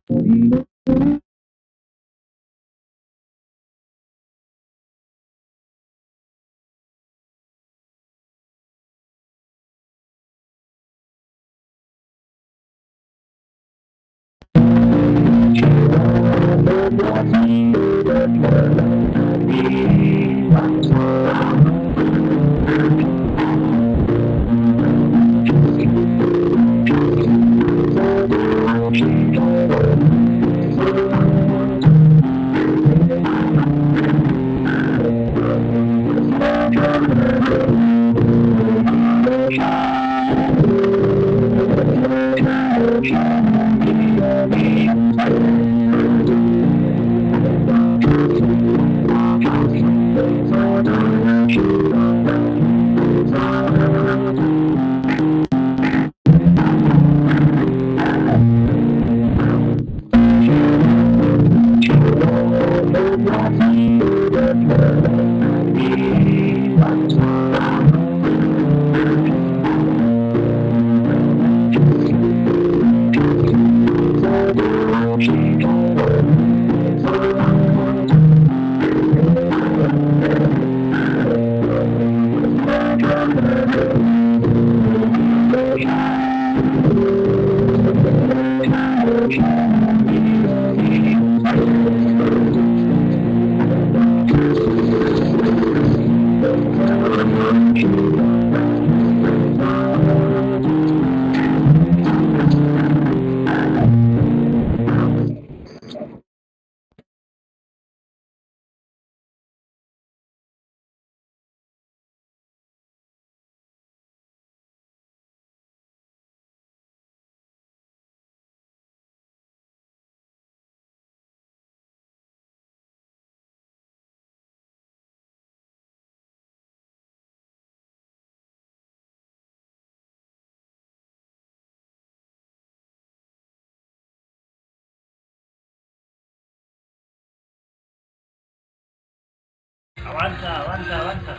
Avanza, avanza, avanza.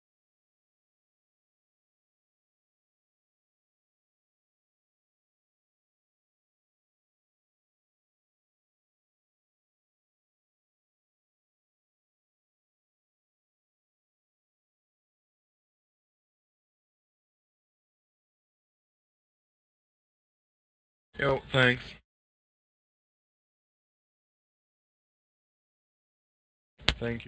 Yo, thanks. Thank you.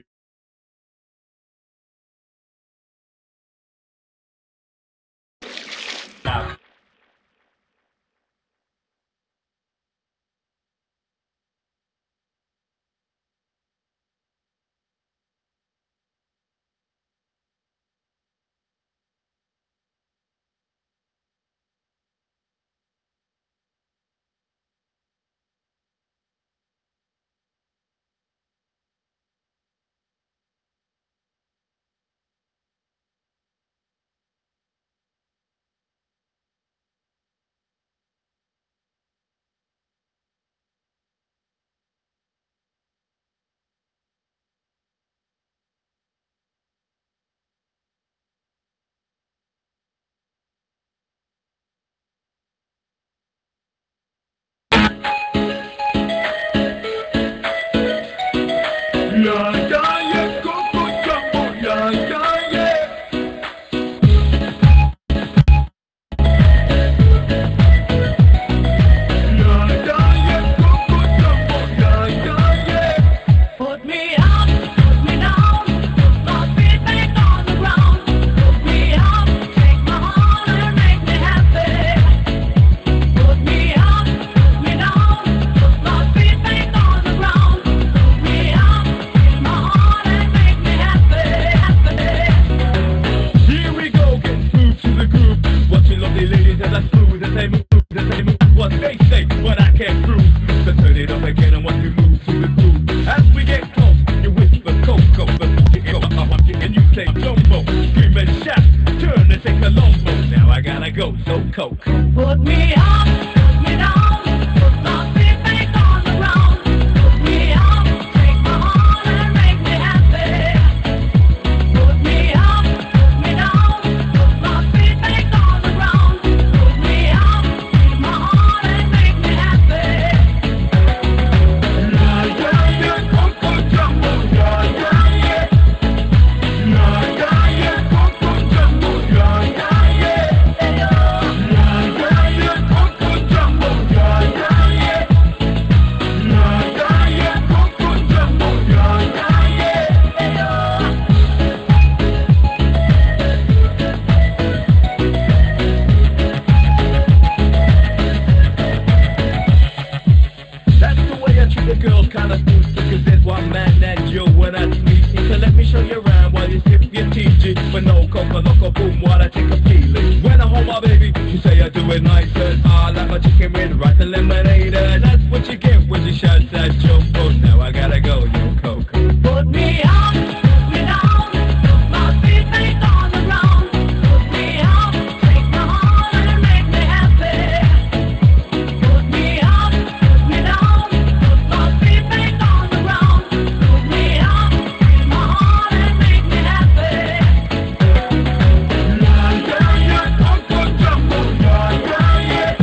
The girl's kinda spooky cause there's one man that you and that's me. So let me show you around while you sip your TG. But no coca loco boom while I take a peeling. When I hold my baby, you say I do it nice and I like my chicken with rice and lemonade. And that's what you get when you shout that joke. But now I gotta go, yo Coco. Put me up, put me down, put my feet back on the ground. Put me up, take my heart and make me happy. Put me up, put me down, put my feet back on the ground. Put me up, take my heart and make me happy. Yeah, yeah, yeah, Coco Jumbo, yeah, yeah, yeah.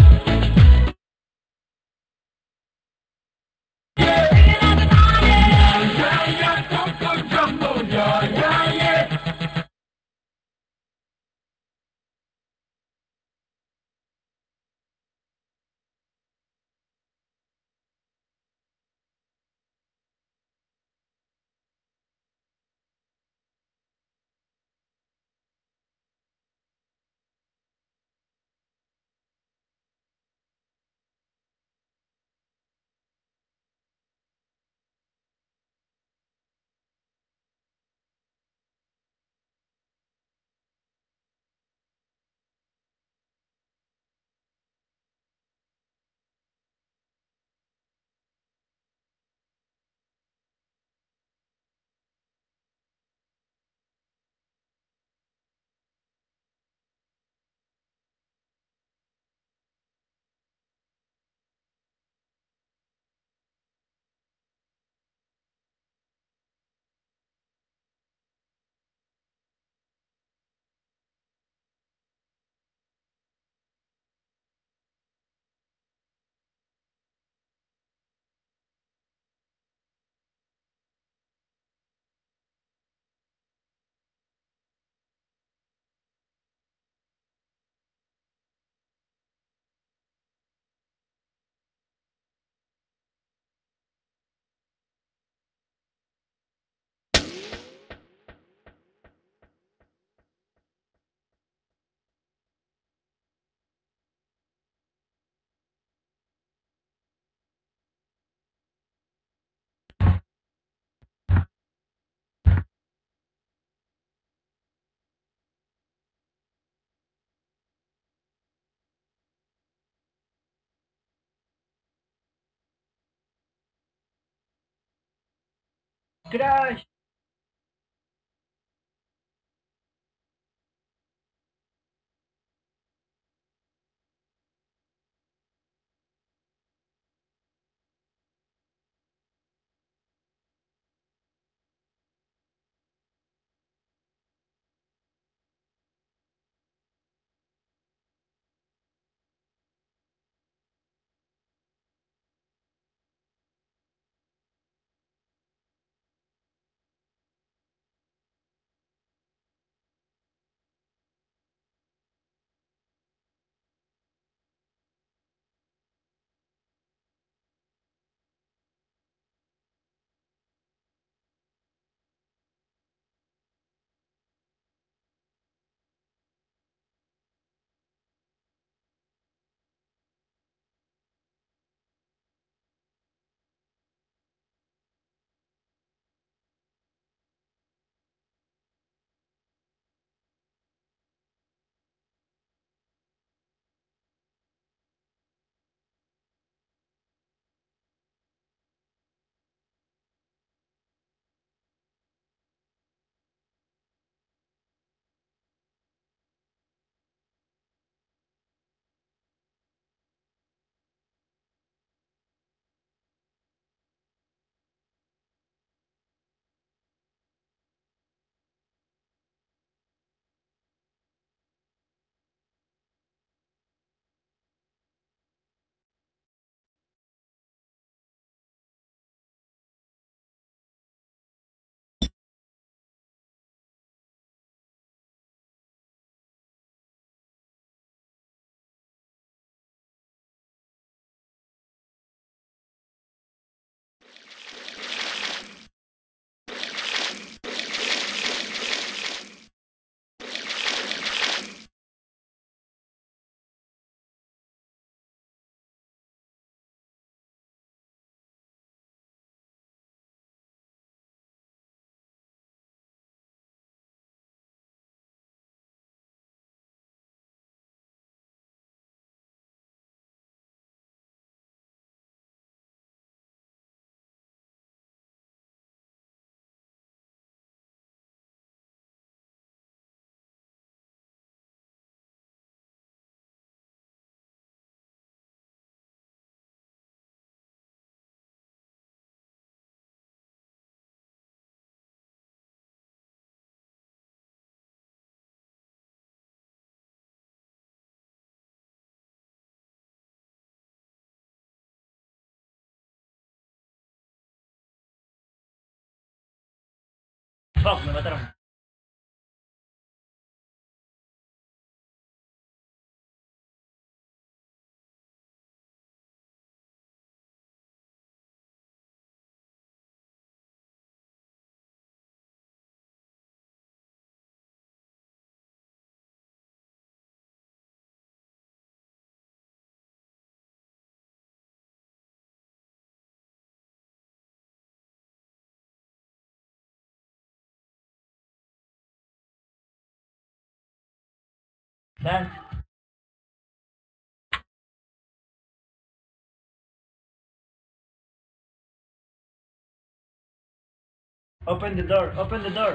Singing everybody. Yeah, yeah, Coco Jumbo, yeah, yeah, yeah. Crash! Fuck, me mataron. Thanks. Open the door, open the door.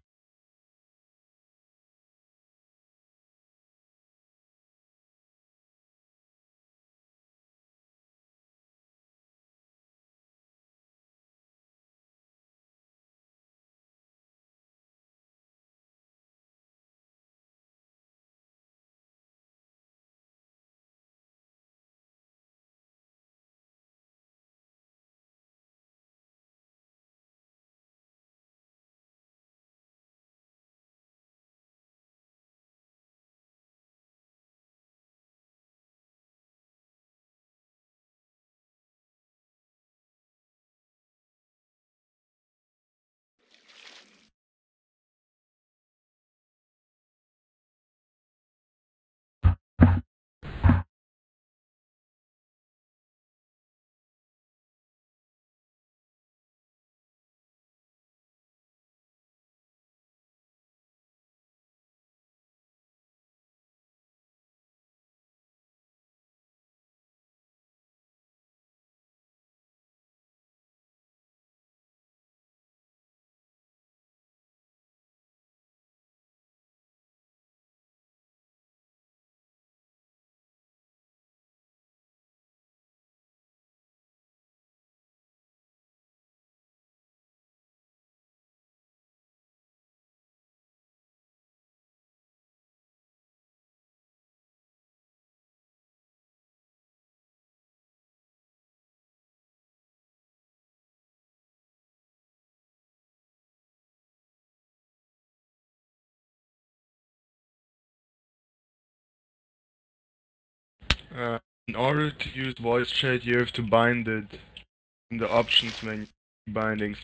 In order to use voice chat, you have to bind it in the options menu. Bindings.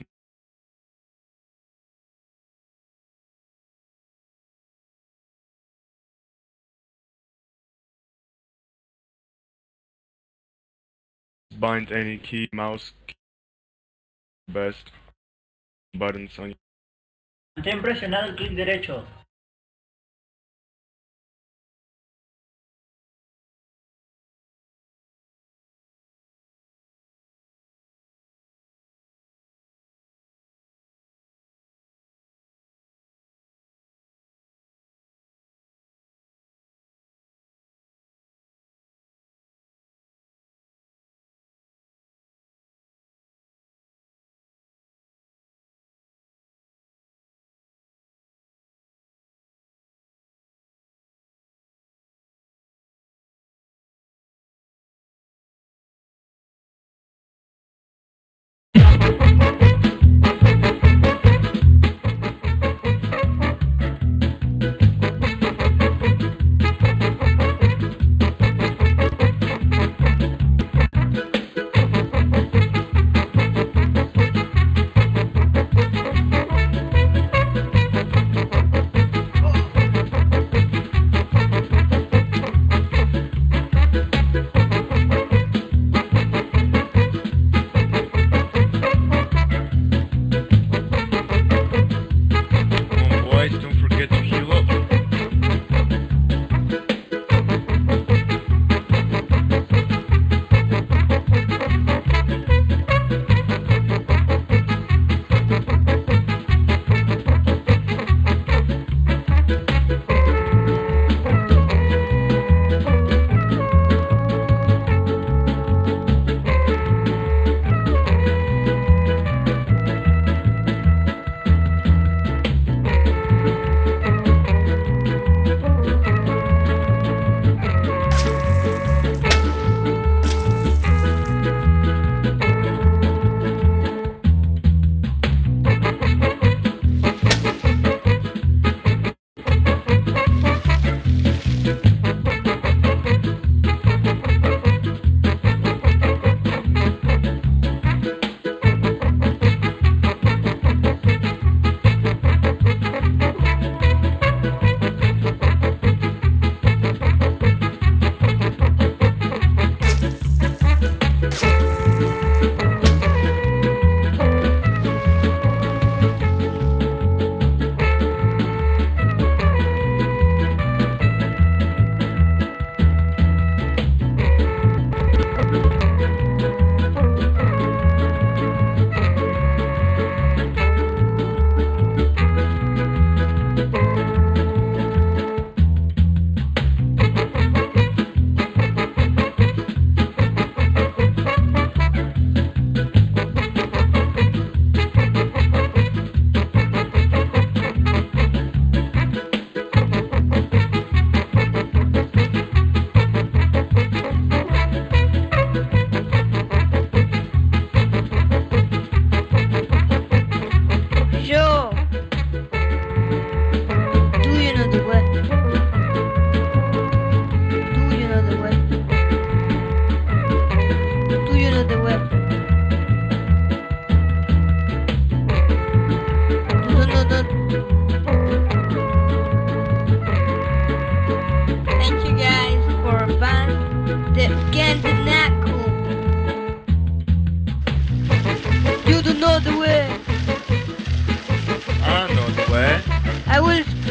Bind any key, mouse, key, best buttons on. Mantén presionado el clic derecho.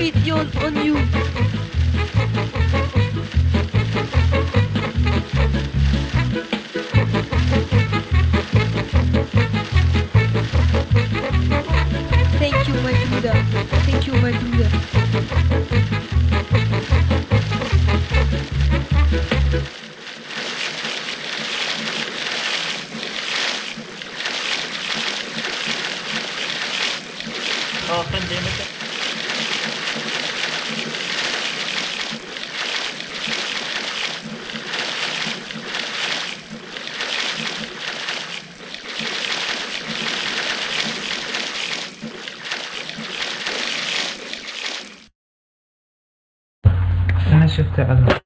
security on you. Thank you, my Buddha. Thank you, my Buddha. Oh, centimeter. أنا شفت أنا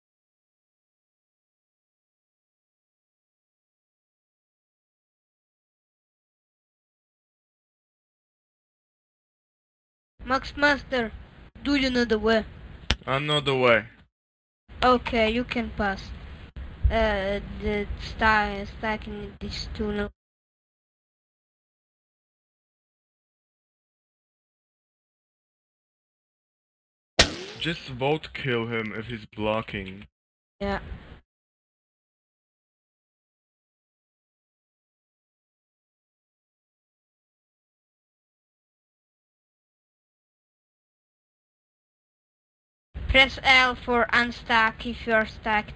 Max Master, do you know the way? I know the way. Okay, you can pass. The stacking this tunnel. Just vote kill him if he's blocking. Yeah. Press L for unstack if you're stacked.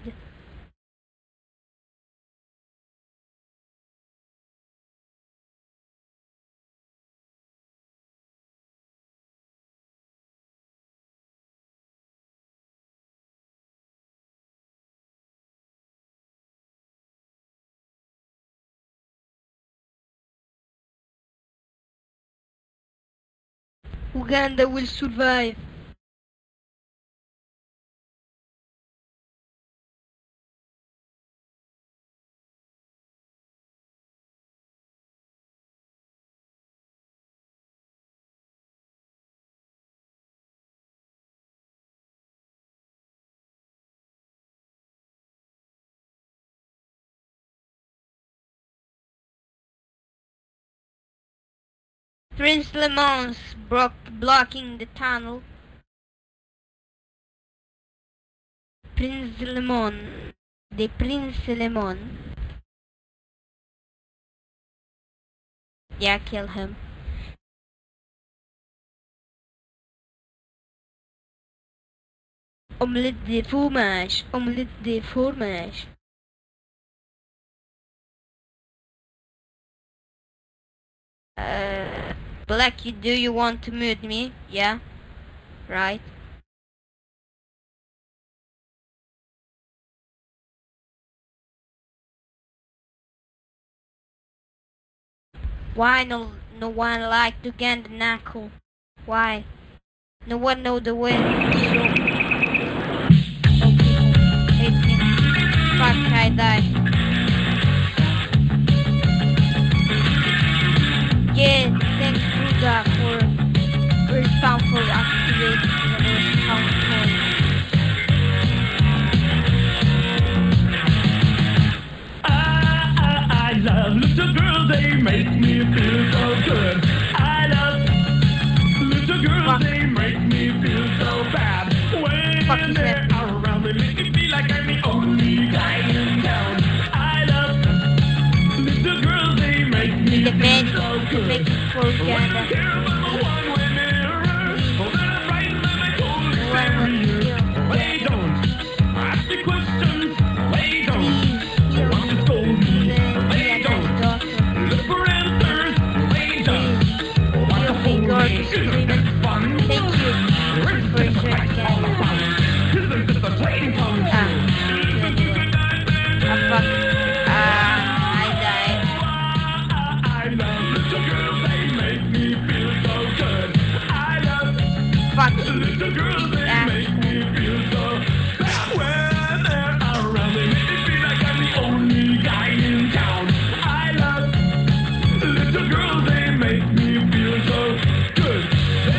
Uganda will survive. Prince Le Mans blocking the tunnel. Prince Le Mans. The Prince Le Mans. Yeah, kill him. Omelette de fromage. Omelette de fromage. Black, do you want to mute me? Yeah? Right. Why no one like to get the knuckle? Why? No one know the way. Okay, fuck, I died. Yeah, thanks Buddha for respawn for activating the respawn point. I love little girls, they make me feel so good. I love little girls, they make me feel so bad. When they're around, they make me feel like I'm the only guy in town. I love little girls, they make me The feel bed so good. makes for When Uganda. I care about the one when they're around, oh, then I write them a cold One will serious. kill They Uganda. don't ask the questions, they don't Please kill want to scold me, they Uganda don't daughter. look for answers, they don't Please want to kill hold me, God, me. the Isn't screaming. it fun? Thank you for your Uganda. Isn't this a train come Ah, fuck. I died. I love little girls, they make me feel so good. I love Fuck. little girls, they make me feel so bad. When they're around, they make me feel like I'm the only guy in town. I love little girls, they make me feel so good.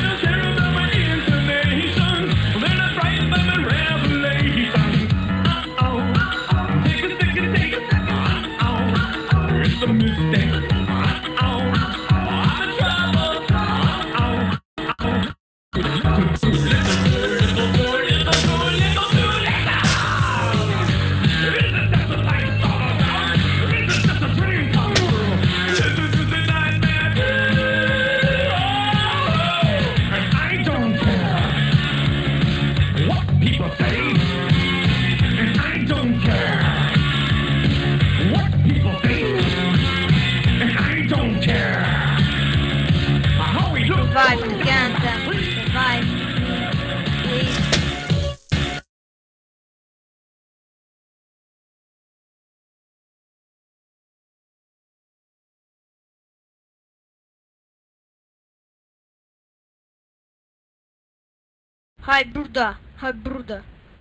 Hi burada. Hi burada.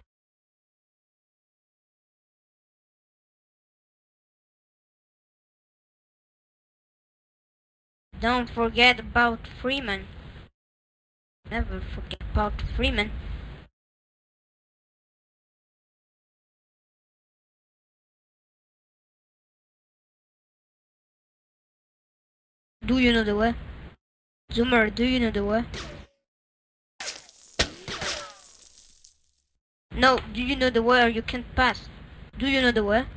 Don't forget about Freeman. Never forget about Freeman. Do you know the way? Zoomer, do you know the way? No, do you know the way or you can't pass? Do you know the way?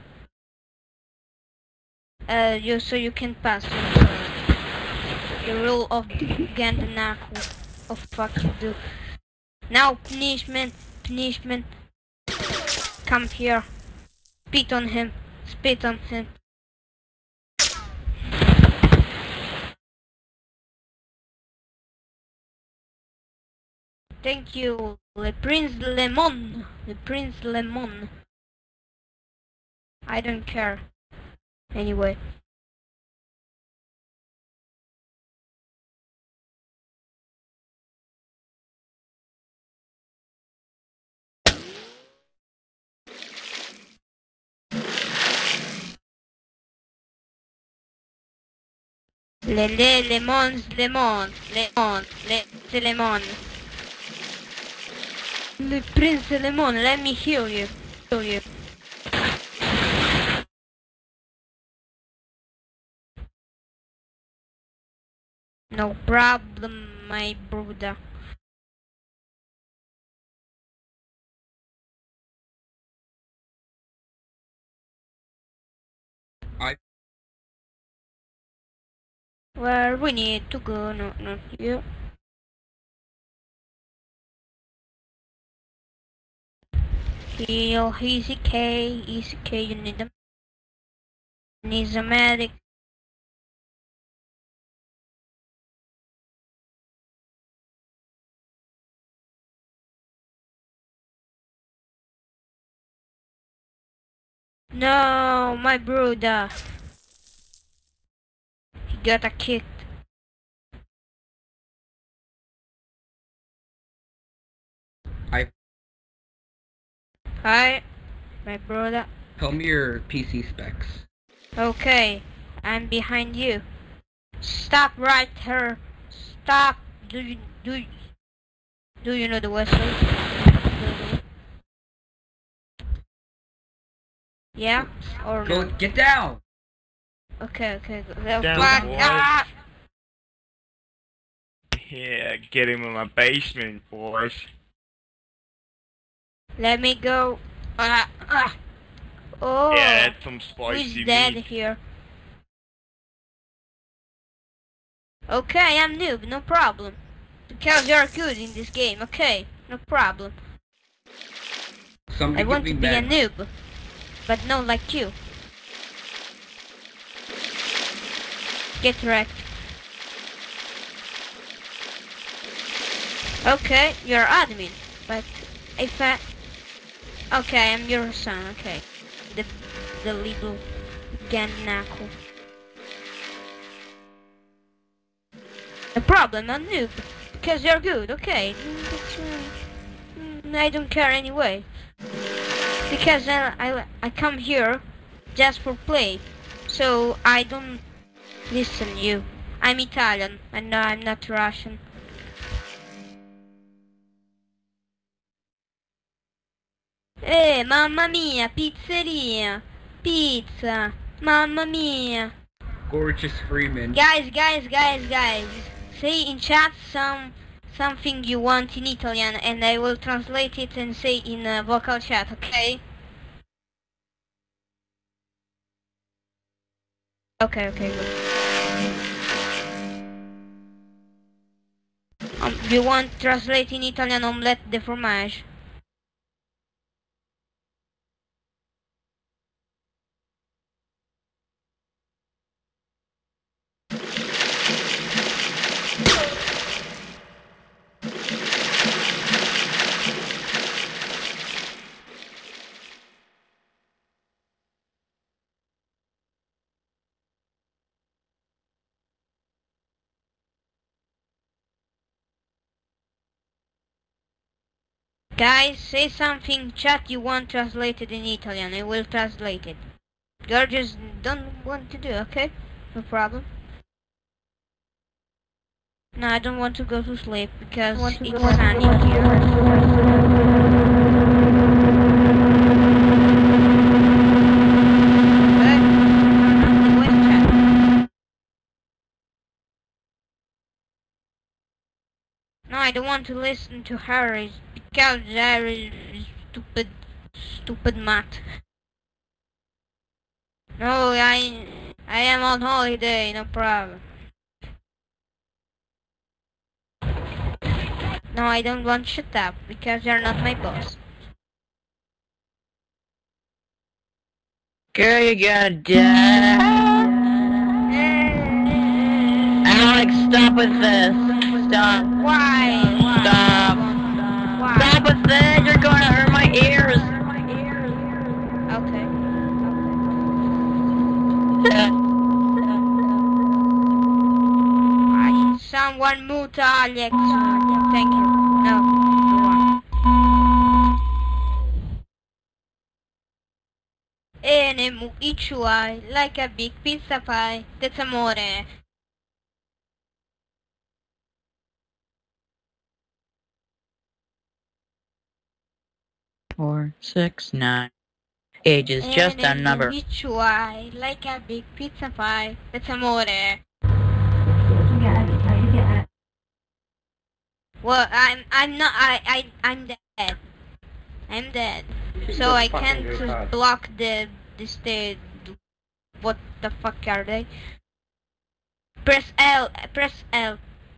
So you can pass. The rule of Gandanaku. Oh fuck you do. Now punishment, punishment. Come here. Spit on him. Spit on him. Thank you, Le Prince Lemon. Le Prince Lemon. I don't care. Anyway. Lemons, lemon, lemon, c'est lemon. Le Prince Lemon, let me heal you. Heal you. No problem, my brother. Where we need to go, no, not here. Heal, easy K, you need a, needs a medic. No, my brother. He got a kicked. Hi, my brother. Tell me your PC specs. Okay, I'm behind you. Stop right here. Stop. Do you know the whistle? Yeah or Go, no? get down! Okay. Down, Fuck. boys. Ah! Yeah, get him in my basement, boys. Let me go. Oh. Yeah, that's some Who's spicy dead meat. here? Okay, I'm noob, no problem. Because you're good in this game, okay, no problem. Somebody I want to give be me a med. noob, but not like you. Get wrecked. Okay, you're admin, but if I... Okay, I'm your son, okay. The little Ganaku. No problem, I'm noob. Because you're good, okay. I don't care anyway. Because I come here just for play. So I don't listen you. I'm Italian and I'm not Russian. Mamma mia, pizzeria. Pizza. Mamma mia. Gorgeous Freeman. Guys. Say in chat something you want in Italian and I will translate it and say in vocal chat, okay? Okay, good. You want translate in Italian omelette de fromage? Guys, say something chat you want translated in Italian. I will translate it. You just don't want to do, okay? No problem. No, I don't want to go to sleep because it's sunny here. Okay? Turn on the voice chat. No, I don't want to listen to her because there is stupid math. No, I am on holiday, no problem. No, I don't want to shut up because you're not my boss. Girl, you gotta die. Alex, stop with this. Stop. Why? Stop. Why? Stop with this. You're gonna hurt my ears. Okay. Someone mute Alex. Thank you. No, go on. Enemu ichuai like a big pizza pie. That's amore. Four, 6, 9. Age is just a number. Ichuai like a big pizza pie. That's amore. Well, I'm not. I'm dead. I'm dead. So I can't block this. What the fuck are they? Press L. Press L.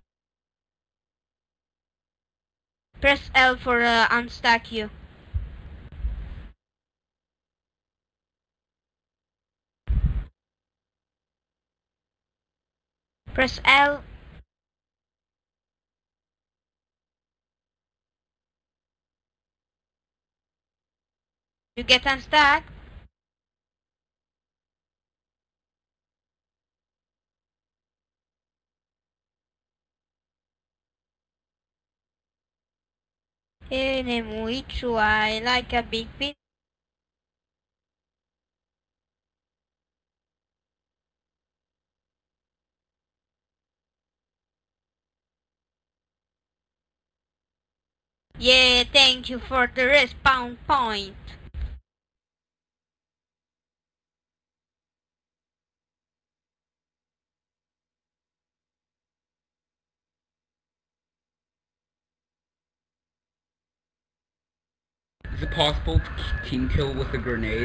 Press L for unstack you. Press L. You get unstuck. Enemu ichuai like a big pizza. Yeah, thank you for the respawn point. Is it possible to team kill with a grenade?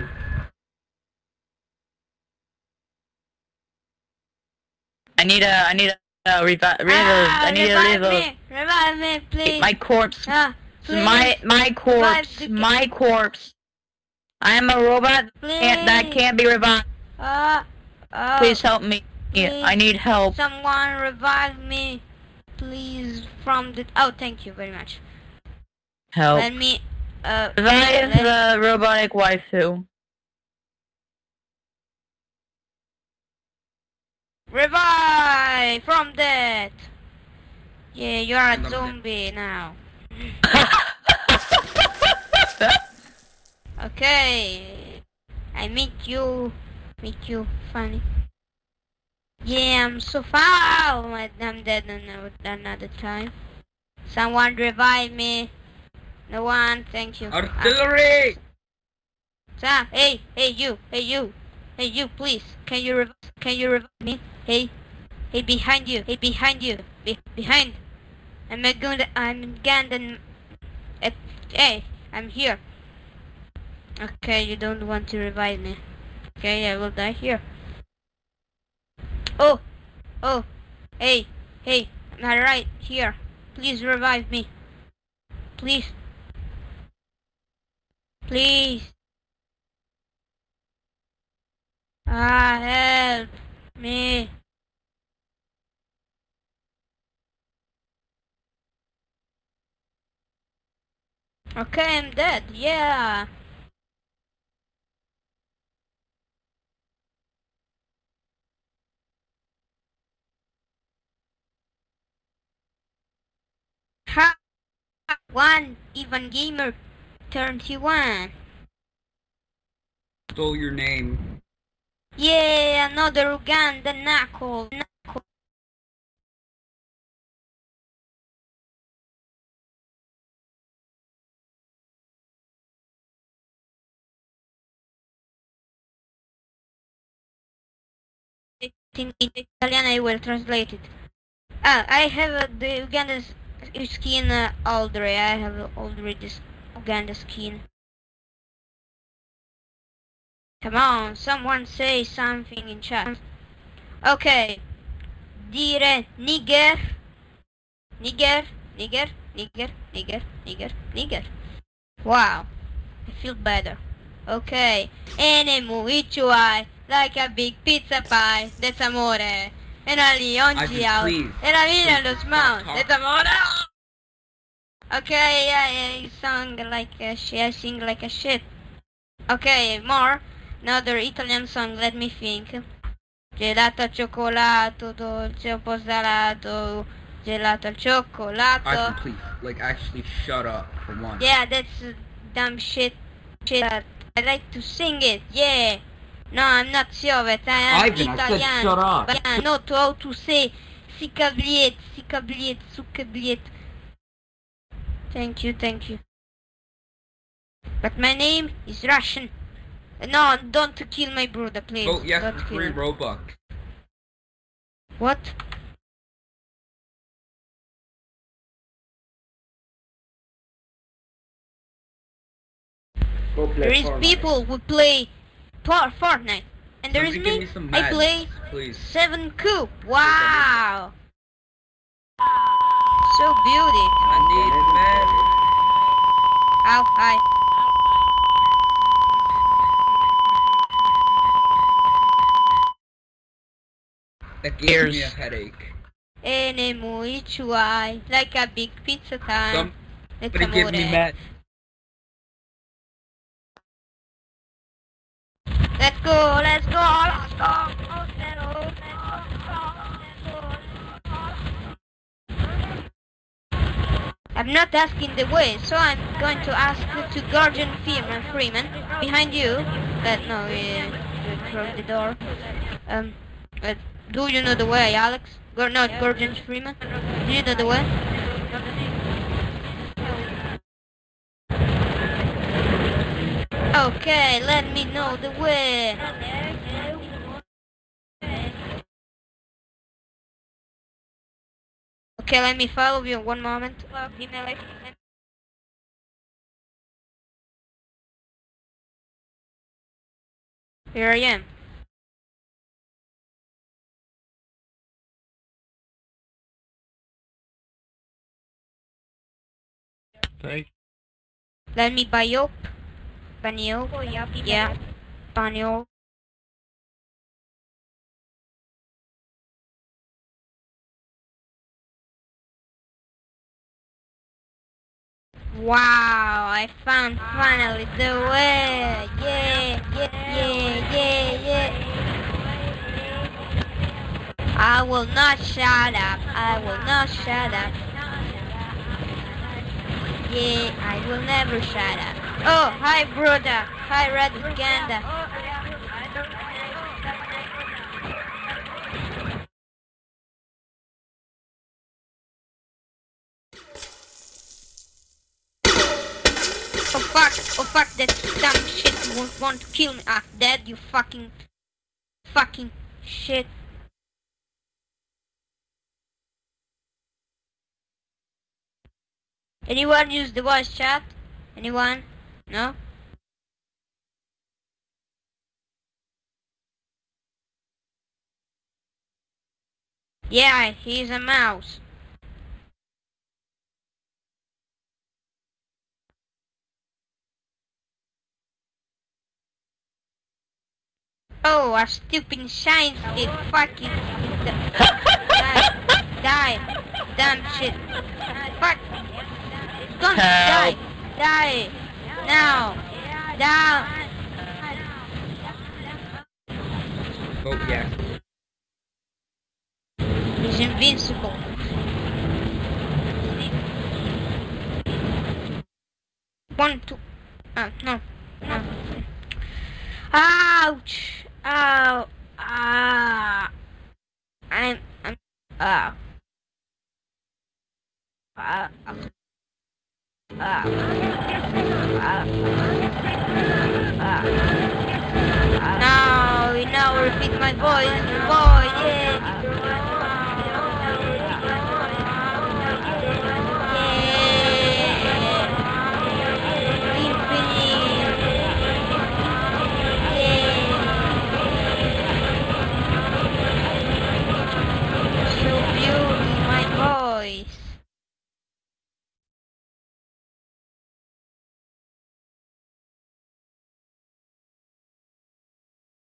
I need a revive. I need a revive revive. me! Revive me, please! My corpse. Please. My corpse. Revive the- My corpse. I am a robot that Please. can't be revived. Please help me. Please. I need help. Someone revive me, please, from the... Oh, thank you very much. Help. Let me... Revive the robotic waifu. Revive from death! Yeah, you're a zombie now. Okay. I meet you, funny. Yeah, I'm so foul. I'm dead another time. Someone revive me. No one, thank you. Artillery! Hey you, please. Can you revive me? Hey, behind you. Behind. I'm Gandan. Hey, I'm here. Okay, you don't want to revive me. Okay, I will die here. Oh, hey, I'm right here. Please revive me. Please. Help me. Okay, I'm dead. Yeah. Ha! One Ivan Gamer 31. Stole your name. Yeah, another Uganda knuckle. In Italian I will translate it. I have the Uganda skin already. I have already this Uganda skin. Come on, someone say something in chat. Okay. Dire nigger. Nigger. Nigger. Nigger. Nigger. Nigger. Nigger. Wow. I feel better. Okay. Enemu ichuai. Like a big pizza pie. That's amore. Era lì oggi Ivan, out. please. Era lì Please, nello stop smount. talking. That's amore. Okay, yeah, you sung like a shit. I sing like a shit. Okay, more. Another Italian song, let me think. Gelato al cioccolato, dolce un po' salato. Gelato al cioccolato. Ivan, please. Like, actually shut up for once. Yeah, that's dumb shit. I like to sing it, yeah. No, I'm not Soviet, I am Ivan, I Italian. said shut up. But I know how to say sikabliet, sukabliet. Thank you. But my name is Russian. No, don't kill my brother, please. Oh, yes, Don't for kill free him. Robux. What? There is people who play Fortnite, and there is Somebody give me. me some I Madden, play please. 7 coup. Wow. So beauty. I need Madden. Ow, hi. That gives me a headache. Enemu ichuai. Like a big pizza time. Somebody give me Madden. Let's go. I'm not asking the way, so I'm going to ask to Guardian Freeman behind you. No, we closed the door. Do you know the way, Alex? Not Guardian Freeman. Do you know the way? Okay, let me know the way. Okay, let me follow you one moment. Here I am. Thank Let me buy up. Banyo. Yeah. Banyo. Wow, I found finally the way. Yeah. I will not shut up. Yeah, I will never shut up. Oh, hi brother. Hi Red Uganda. Oh fuck, that dumb shit won't want to kill me. Ah, dead, you fucking shit. Anyone use the voice chat? Anyone? No? Yeah, he's a mouse. Oh, a stupid shine stick. Fuck it. Die. Dumb shit. Fuck. Don't die. Die. Now. Down. Oh, yeah. He's invincible. 1, 2. No. No. Ouch! Ow! Ah! I'm. Ah. Ah. Ah. Ah. Now repeat my voice.